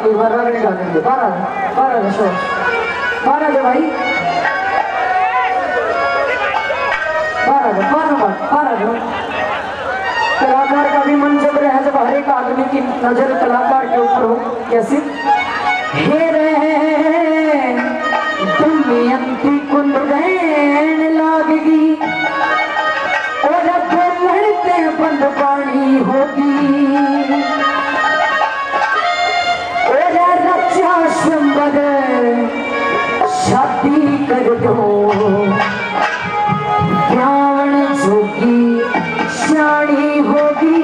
एक बार रगड़े गा देंगे। बारह सो 12 दे भाई, 12 दो। कलाकार का भी मन जब रहे, जब हर एक आदमी की नजर कलाकार के ऊपर हो। कैसे हे रे दमयंती कुंद बहन लागगी और लड़ते बंद पानी होगी और रक्षा संबद शादी कर दो ज्ञान जोगी शानी होगी।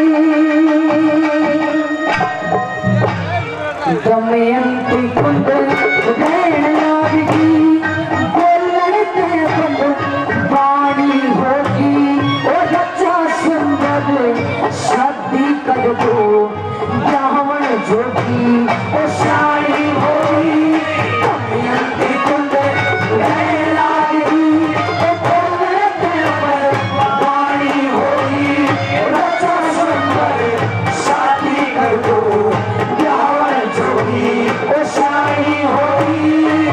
दमयंती कुंद बहन लागगी लड़ते बंद पानी होगी और रक्षा संबद शादी कर दो ब्राह्मण जोगी और शानी होगी। दमयंती कुंद बहन लागगी लड़ते बंद पानी होगी और रक्षा संबद शादी कर दो ब्राह्मण जोगी और शानी होगी।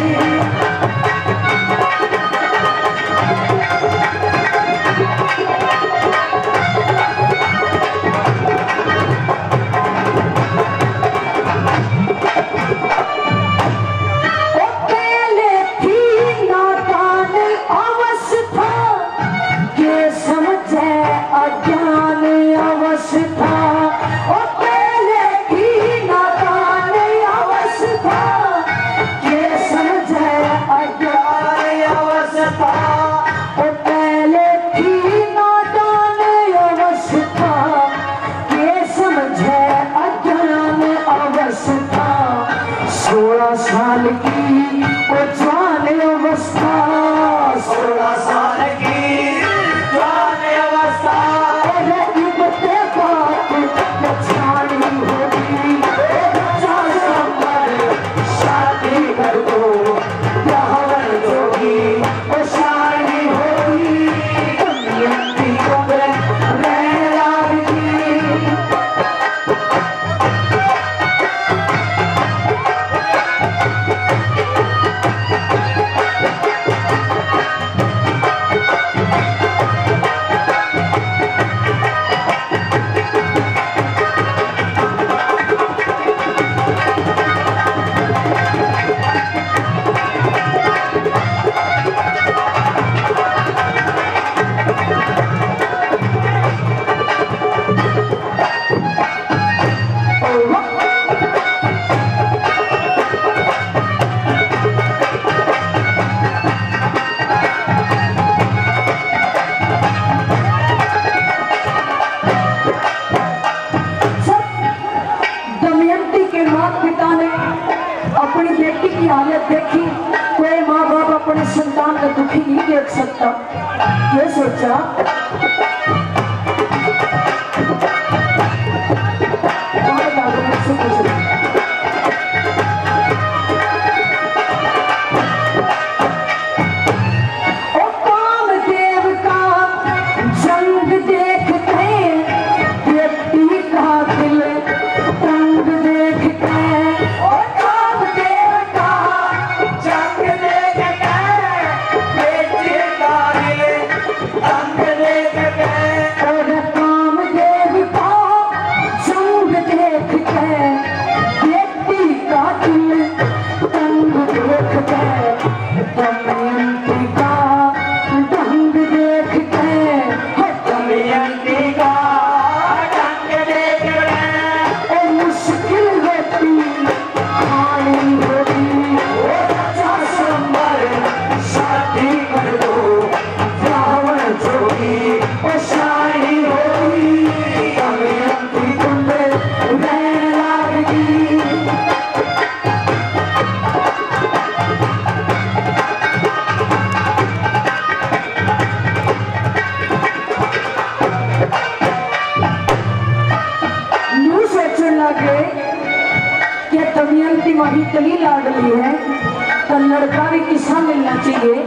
साल की वो जवान अवस्था 16 साल की जवान अवस्था छाड़ी होगी शादी कर दो ब्राह्मण जोगी और शादी होगी। दमयंती कुंद बहन लागगी अपनी बेटी की हालत देखी। कोई माँ बाप अपने संतान का दुखी नहीं देख सकता। ये सोचा कामदेव का जंग देखते बेटी का दिल तंग देखते दमयंती माही इतनी लाडली है तो लड़का भी किसा मिलना चाहिए।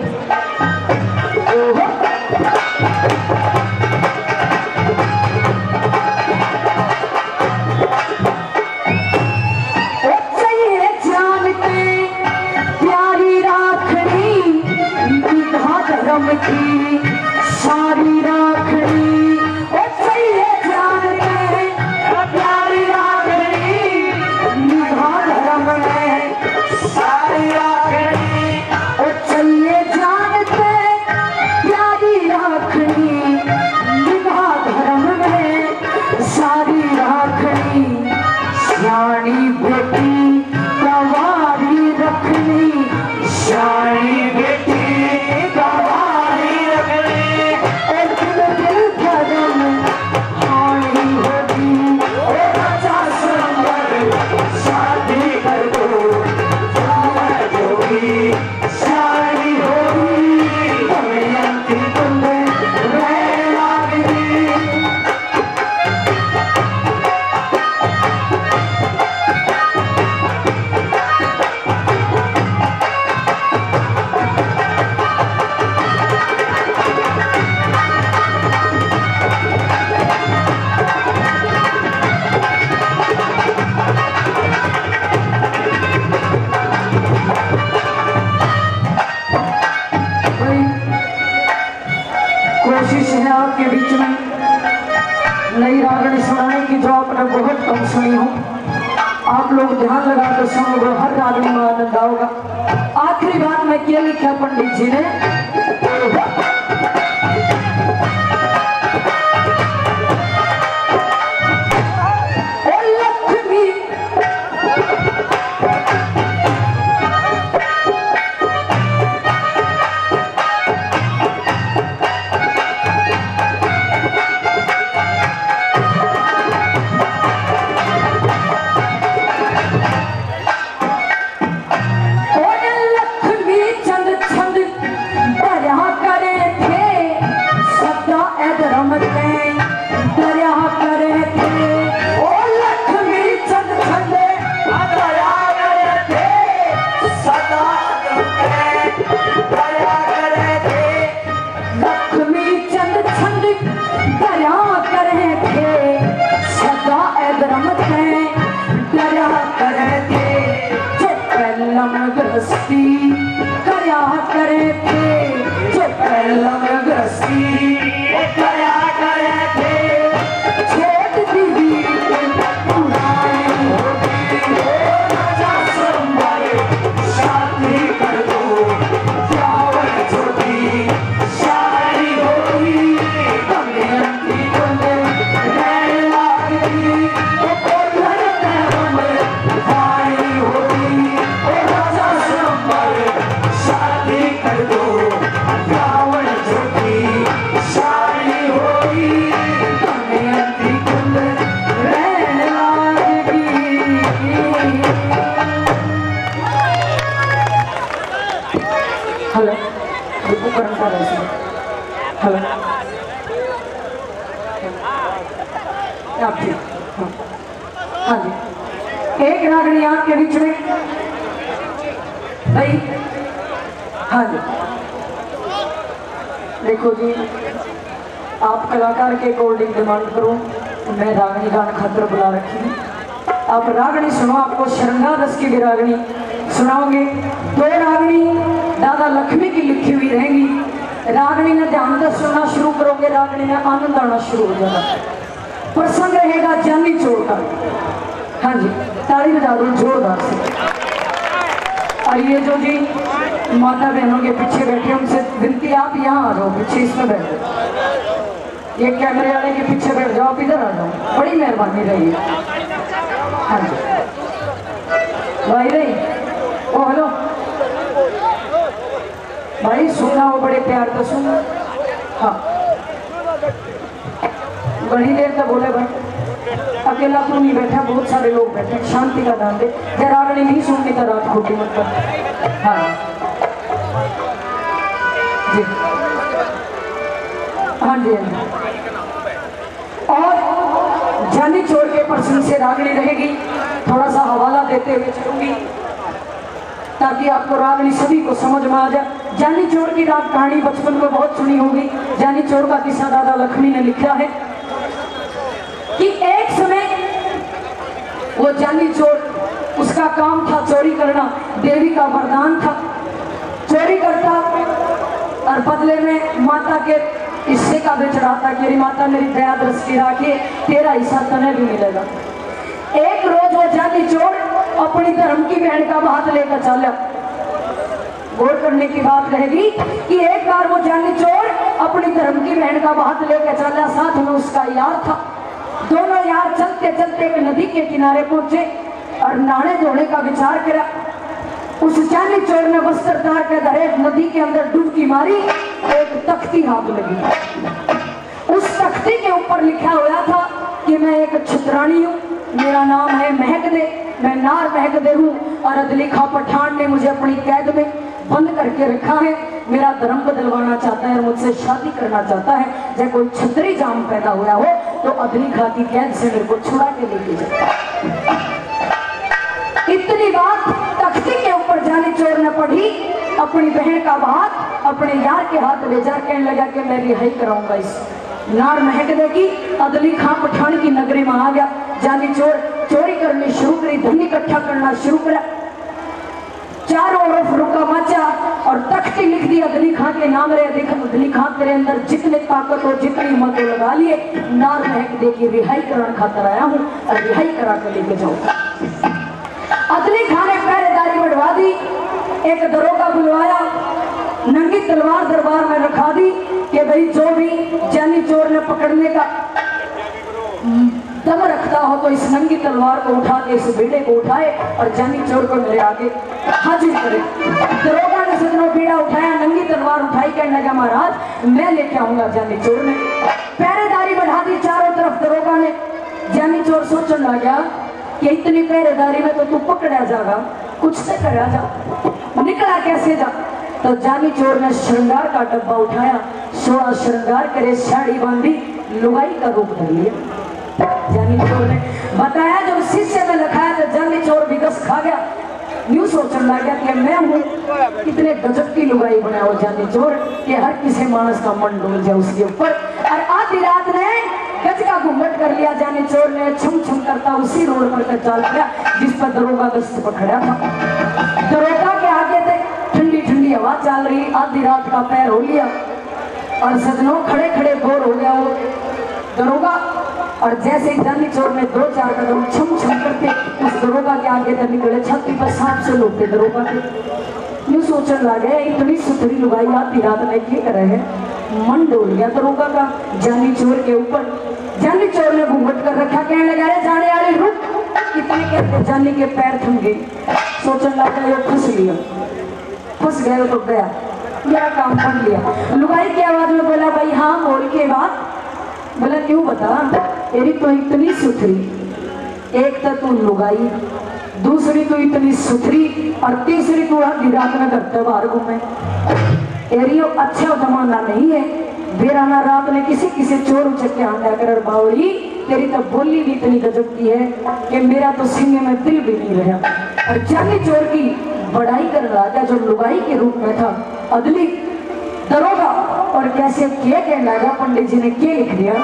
सुनोगे हर रागनी में आनंद आओगा। आखिरी बात में क्या लिखा पंडित जी ने, करया करे थे जो पहलम ग्रस्ती करया करे थे, छेद दीदी पुरानी होगी राजा संभाल शादी कर दो जावर छोटी शादी होगी दमयंती तुमने रहने लगी तो घर में भाई होगी राजा संभाल शादी कर दो जावर छोटी शादी होगी दमयंती तुमने रहने लगी। हेलो देखो करंटा रहे हेलो आप जी हाँ जी एक रागनी आपके बीच में भाई हाँ जी देखो जी आप कलाकार के अकॉर्डिंग डिमांड करो, मैं रागनी गान खातर बुला रखी हूँ। आप रागनी सुनो, आपको श्रृंगार रस की भी रागनी सुनाओगे। दो रागनी दादा लक्ष्मी की लिखी हुई रहेंगी। रागनी में ध्यान से सुनना शुरू करोगे, रागनी में आनंद आना शुरू हो जाएगा। प्रसंग रहेगा जानी चोर का। हाँ जी ताली बजा दो जोरदार से। और ये जो जी माता बहनों के पीछे बैठे उनसे विनती, आप यहाँ आ जाओ पीछे, इसमें बैठ जाओ। ये कैमरे वाले के पीछे बैठ जाओ, आप इधर आ जाओ, बड़ी मेहरबानी रही है। हाँ जी भाई रही ओ हेलो भाई सुनना हो बड़े प्यार तो सुन। हाँ बड़ी देर तक बोले भाई, अकेला तू नहीं बैठा, बहुत सारे लोग बैठे, शांति का ध्यान दे। रागनी नहीं सुननी तो रात खोटी मत कर। हाँ जी हाँ जी और जानी चोर के प्रसंग से रागनी रहेगी। थोड़ा सा हवाला देते हुए चलूंगी ताकि आपको रागनी सभी को समझ में आ जाए। जानी चोर की राग कहानी बचपन में बहुत सुनी होगी। जानी चोर का किस्सा दादा लक्ष्मी ने लिखा है कि एक समय वो जानी चोर, उसका काम था चोरी करना, देवी का वरदान था। चोरी करता और बदले में माता के हिस्से का बेच रहा था कि माता मेरी दया दृष्टि रखिए, तेरा हिस्सा तने भी मिलेगा। एक रोज वो जानी चोर अपनी धर्म की बहन का हाथ लेकर चला। गौर करने की बात रहेगी कि एक बार वो जानी चोर अपनी धर्म की बहन का हाथ लेकर चला, साथ में उसका यार था। दोनों यार चलते चलते एक नदी के किनारे पहुंचे और नहाने धोने का विचार किया। उस जानी चोर ने वस्त्र उतार के धरे नदी के अंदर डुबकी मारी, एक तख्ती हाथ लगी। उस तख्ती के ऊपर लिखा हुआ था कि मैं एक छतरानी हूँ, मेरा नाम है महक दे, मैं नार महक दे हूँ और अदली खां पठान ने मुझे अपनी कैद में बंद करके रखा है। मेरा धर्म बदलवाना चाहता है और मुझसे शादी करना चाहता है। जब कोई छतरी जाम पैदा हुआ हो तो अदली खां की कैद से मेरे को छुड़ा के लेके जाता। इतनी बात तख्ती के ऊपर जानी चोर ने पढ़ी, अपनी बहन का हाथ अपने यार के हाथ ले जा, कहने लगा कि मैं रिहाई कराऊंगा इस नार महक देगी। अदली खां पठान की नगरी में आ गया। जानी चोर चोरी करनी शुरू करी, धन इकट्ठा करना शुरू करा। चारों ओर रुका मचा और तख्ती लिख दी अदली खां के नाम रे। देख अदली खां तेरे अंदर जितने ताकत हो, जितनी हिम्मत हो लगा लिए, नार महक दे की रिहाई कराने खातर आया हूँ और रिहाई करा कर लेके जाऊंगा। अदली खां ने तलवार दरबार में रखा दी कि भाई जो भी जानी चोर ने पकड़ने का दम रखता हो तो इस नंगी तलवार को उठा के इस बेड़े को उठाए और जानी चोर को मेरे आगे हाजिर करे। दरोगा ने सजनों बेड़ा उठाया, नंगी तलवार उठाई, कहने लगा महाराज मैं लेके आऊंगा जानी चोर ने। पहरेदारी बढ़ा दी चारों तरफ दरोगा ने। जानी चोर सोचने लगा कि इतनी पहरेदारी में तो तू पकड़ा जाएगा, कुछ से करा जा, निकला कैसे जा। तो जानी चोर ने श्रृंगार का डब्बा उठाया, 16 श्रृंगार करे, साड़ी बांधी, लुगाई का रूप धर लिया। जानी चोर ने बताया जब शीशे में लखाया तो जानी चोर विगस खा गया। न्यू सोचने लगा कि मैं हूँ कितने गजब की लुगाई बनाया वो जानी चोर कि हर किसी मानस का मन डोल जाए उसके ऊपर। और आधी रात ने गज का घूंघट कर लिया जानी चोर ने, छम छम करता उसी रोड पर चल गया जिस पर दरोगा गश्त पर खड़ा था। दरोगा के आगे थे ठंडी ठंडी हवा चल रही, आधी रात का पैर हो लिया और सजनों खड़े खड़े बोर हो गया वो दरोगा। और जैसे ही जानी चोर ने 2-4 कदम छम छम करके उस दरोगा के आगे तक निकले, छाती पर सांप से लोटे दरोगा के। यूं सोचने लगे इतनी सुथरी लुगाई आधी रात में क्या कर रहे हैं, मन डोल गया दरोगा का जानी चोर के ऊपर। जानी चोर ने घूंघट कर रखा, कहने लगा रे जाने वाले रुक। इतने कहते जानी के पैर थम गए, सोचने लगा ये फंस गए तो गया, मेरा काम कर लिया। लुगाई की आवाज में बोला भाई हाँ बोल के बात। बोला क्यों बता, तेरी तो इतनी सुथरी, एक तो तू लुगाई, दूसरी तो इतनी सुथरी और तीसरी तू आधी रात में करते बाहर घूमे। एरियो अच्छा जमाना नहीं है, बेराना रात में किसी किसी चोर उचक के आंदा कर बावली, तेरी तो बोली भी इतनी गजब की है कि मेरा तो सीने में दिल भी नहीं रहा। और जानी चोर की बड़ाई कर रहा था जो लुगाई के रूप में था अदली दरोगा। और कैसे क्या कहना लगा, पंडित जी ने क्या लिख दिया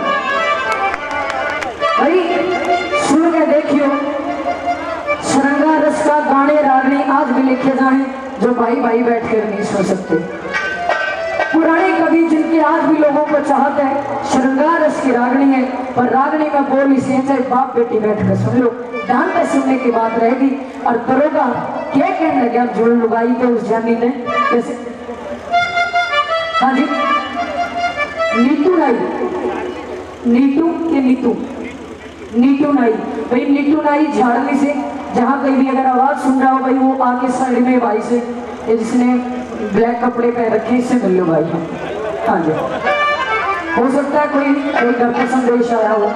भाई सुन के देखियो। श्रृंगार रस का गाने रागनी आज भी लिखे जाए जो भाई भाई बैठकर नहीं सुन सकते। पुराने कवि जिनके आज भी लोगों को चाहते हैं, श्रृंगार रस की रागनी है पर रागनी में बोल इसे चाहे बाप बेटी बैठकर सुन लो, ध्यान पे सुनने की बात रहेगी। और दरोगा क्या कहने लगा जुड़ लुगाई के उस जानी ने, जैसे हाँ जी नीतू नाई, नीतू के नीतू नाई भाई, नीतू नाई झाड़ने से जहाँ कहीं भी अगर आवाज सुन रहा हो भाई वो आगे साइड में भाई से जिसने ब्लैक कपड़े पहन रखे इससे मिल लो भाई। हाँ जी हो सकता है कोई घर का संदेश आया हो।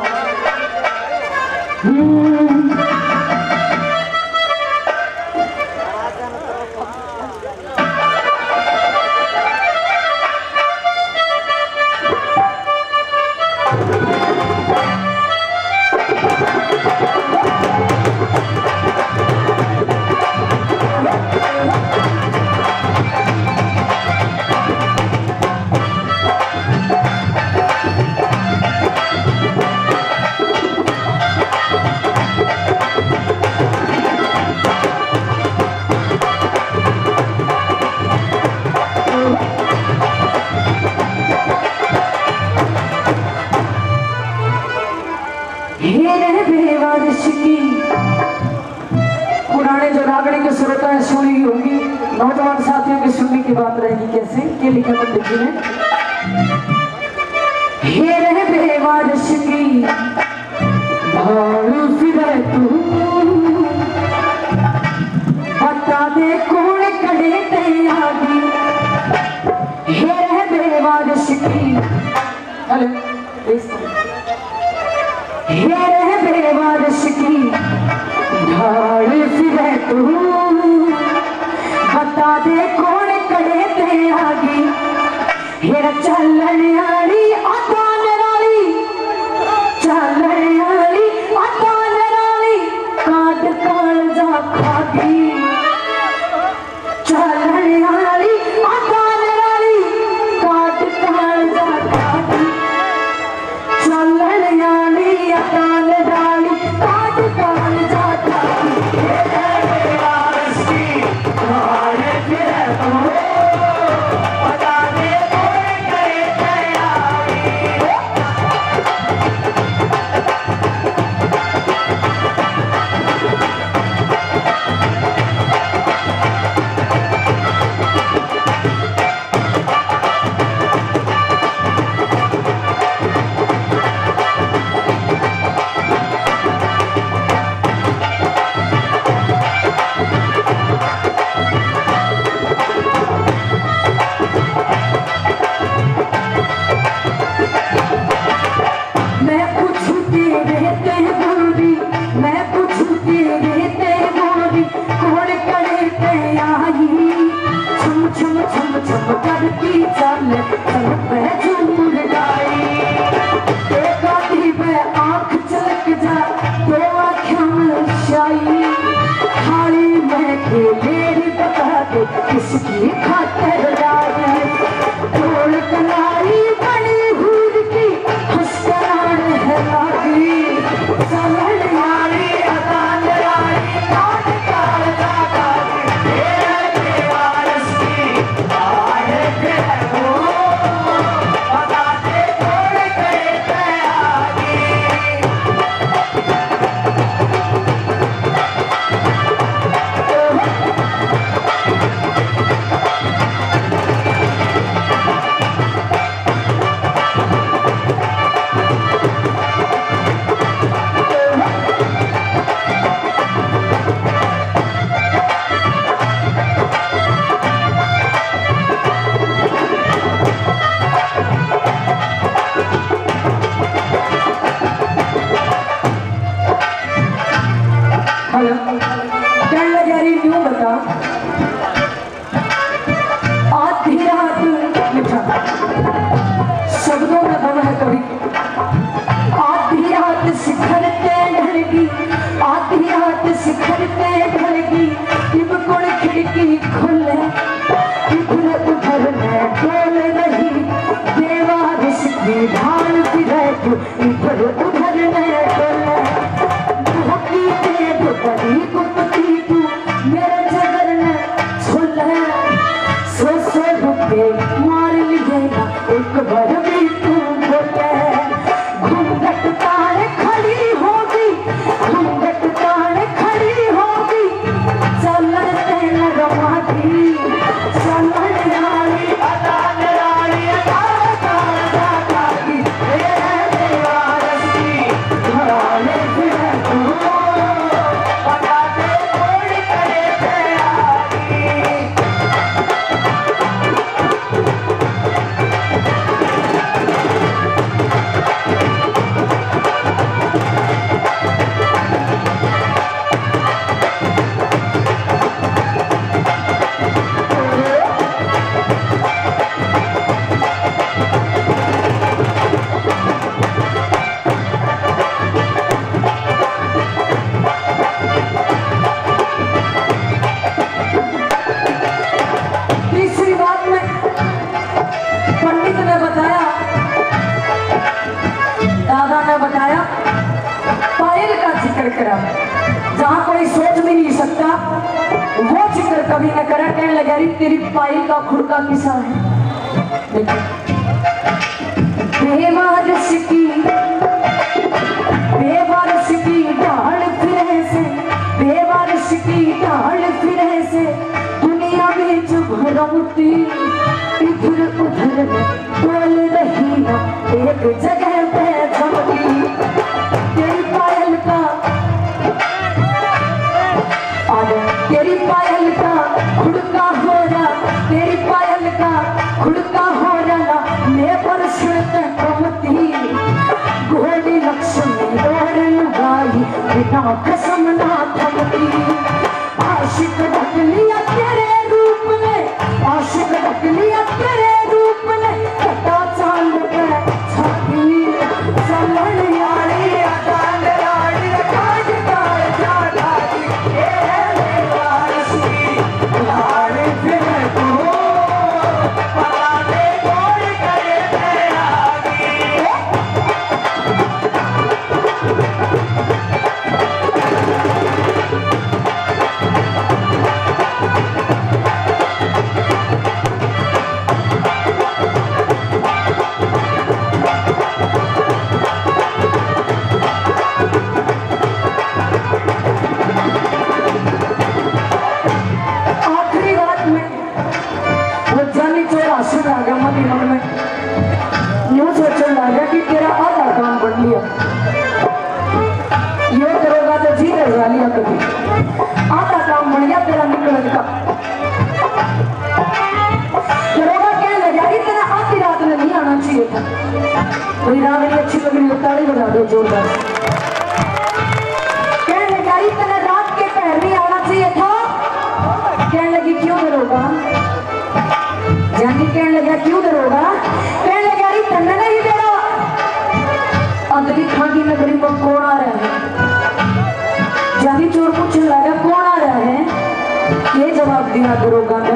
पुराने जो रागड़ी के श्रोता है सुनी होंगी, नौजवान साथियों की सुनने की बात रहेगी। कैसे क्या लिखा पंडित जी ने, हे रे बेवारिश की भाड़ू फिरे तू, बता दे कौन कड़े ते आगी। हे रे बेवारिश की हे रे बेवारिश की ढाल फिरे तू, बता दे कौन कड़े ते आगी। हेरा चलन आली अतान राली, चलन आली अतान राली, काट काल जा खागी। चलन आली अतान राली, काट काल जा खागी। चलन आली अतान राली, काट काल जा खागी। किसकी खातिर लाई ढोल कलाई बड़ी हूर की खुशकरार है लागी चलन यारी अदान यारी काट काल जागी तेरे वारस की आए फिर हो बता दे ढोल करे तैयारी शब्दों में दम है कवि। आधी रात शिखर पे ढलगी, आधी रात शिखर पे ढलगी, इबकुड़ खिड़की खुले इधर उधर में डोल रही देवारिश की ढाल फिरे तू इधर उधर में डोले धोखी दे दो बड़ी कुपती तू मेरे जगर में छुले सो रुपए मार लिएगा एक बार भी तू बोले घूंघट तार खड़ी होगी घूंघट तार खड़ी होगी चलन तेल रमागी चलन रानी अदान रानी अदागी देवारस की घराने फिर तू बता दे कोई करे तैयारी जहाँ कोई सोच भी नहीं सकता वो जिक्र कभी न करा। कहने लगा री तेरी पायल का खुड़का किसा है बेवारस की ढाल फिरे से बेवारस की ढाल फिरे से दुनिया में जो भरमती इधर उधर बोल रही ना एक जगह पे जमती तेरी पायल का तेरी पायल का खुड़का हो रहा तेरी पायल का खुड़का हो रहा मैं पर सुनते कमती घोड़ी लक्ष्मी दौड़ लगाई बिना कसम ना थमती आशिक ढक लिया तेरे रूप में आशिक ढक लिया तेरे रूप में कटा चांद पे छाती चलन यारी अदान यारी काज काल जागी देवारस की घराने फिर तू बता दे कोई करे तैयारी दरोगा कहने लगा कि तेरा आधी रात में नहीं आना चाहिए था। कोई रावणी अच्छी लग रही, ताली बजा दो जोरदार। कहने लगा कि तेरा रात के पहर नहीं आना चाहिए था। कहने लगी क्यों दरोगा? जानी कहने लगा क्यों दरोगा? कहने लगा कि तन्ने नहीं तेरा अंदरी खागी नगरी में कौन आ रहा है? जानी चोर पूछने लगा कौन आ रहा है? ये जवाब दिया दरोगा ने।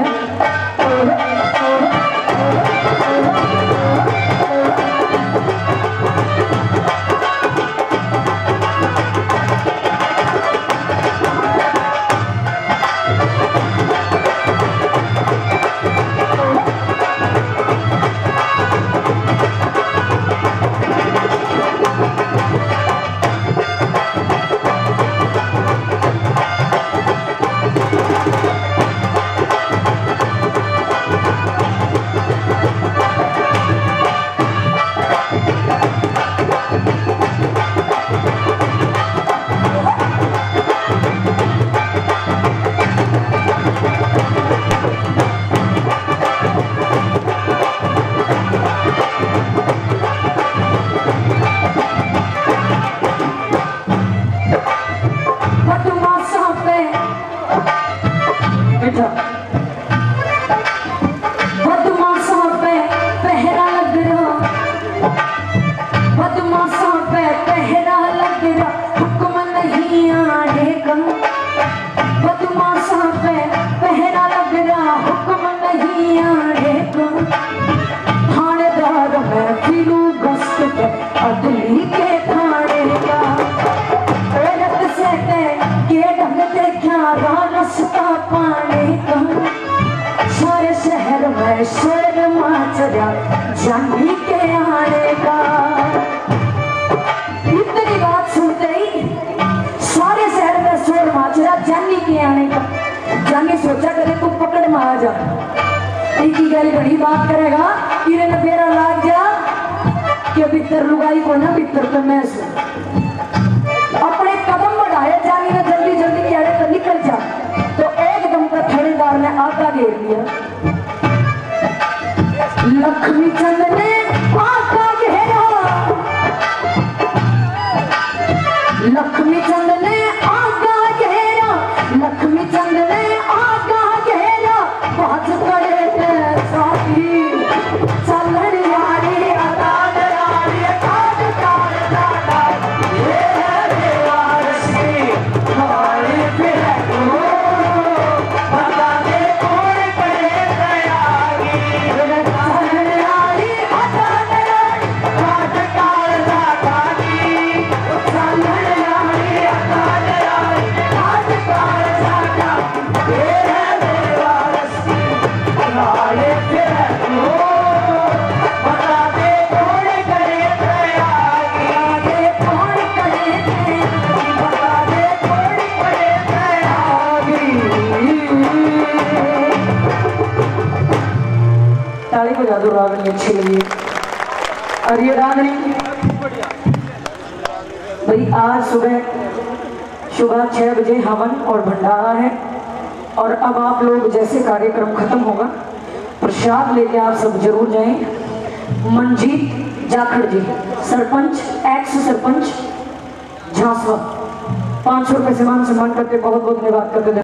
बदमाशों पे पहरा लग रहा, बदमाशों पे पहरा लग रहा, हुक्म नहीं आएगा। बदमाशों पे पहरा लग रहा, हुक्म नहीं आएगा। थानेदार मैं फिरू गश्त पे अदली के थाने का, औरत से के ढंग देखा रास्ता पाने का। सारे शहर में शोर मच रहा जानी के आने का। इतनी बात सुनते ही सारे शहर में शोर मच रहा जानी के आने का। जानी सोचा करे तू पकड़ में आ जा, एक गल बड़ी बात करेगा किरण फेरा लाग जा कि भीतर लुगाई को ना भीतर तो मैं अपने कदम बढ़ाए। जानी ने जल्दी जल्दी किया तो निकल जा, तो एकदम का थानेदार ने आगा घेर लिया। लक्ष्मी चंद ने आगा घेरा, लक्ष्मी चंद ने आगा घेरा, लक्ष्मी चंद ने आगा घेरा। बाज पड़े साथी चलन यारी अदान यारी काट काट काटा, ये है बेवारस की हमारे पे बता दे कौन पड़े तैयारी। चलन यारी अदान यारी काट काट काटी, चलन यारी अदान यारी काट काट काटा, ये है बेवारस की हमारे पे बता दे कौन करे तैयारी। कौन करे तैयारी, बता दे कौन करे तैयारी। ताली बजा दो, रागनी अच्छी लगी। और ये रागनी भाई आज सुबह 6 बजे हवन और भंडारा है। और अब आप लोग जैसे कार्यक्रम खत्म होगा प्रसाद लेके आप सब जरूर जाएं। मंजीत जाखड़ जी सरपंच, एक्स सरपंच झांसवा, 500 रुपए से मान सम्मान करते बहुत बहुत धन्यवाद करते।